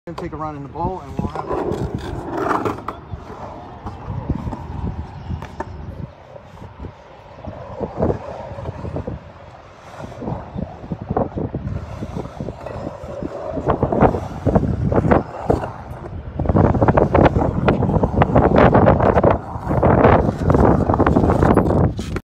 Take a run in the bowl and we'll have